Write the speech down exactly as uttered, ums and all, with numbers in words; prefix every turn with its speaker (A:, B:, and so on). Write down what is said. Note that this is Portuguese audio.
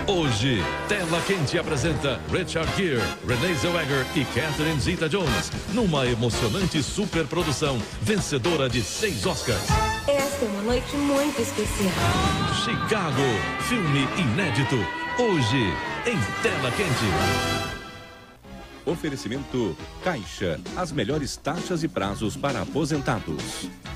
A: Hoje, Tela Quente apresenta Richard Gere, Renée Zellweger e Catherine Zeta-Jones numa emocionante superprodução vencedora de seis Oscars.
B: Esta é uma noite muito especial.
A: Chicago, filme inédito. Hoje, em Tela Quente.
C: Oferecimento Caixa, as melhores taxas e prazos para aposentados.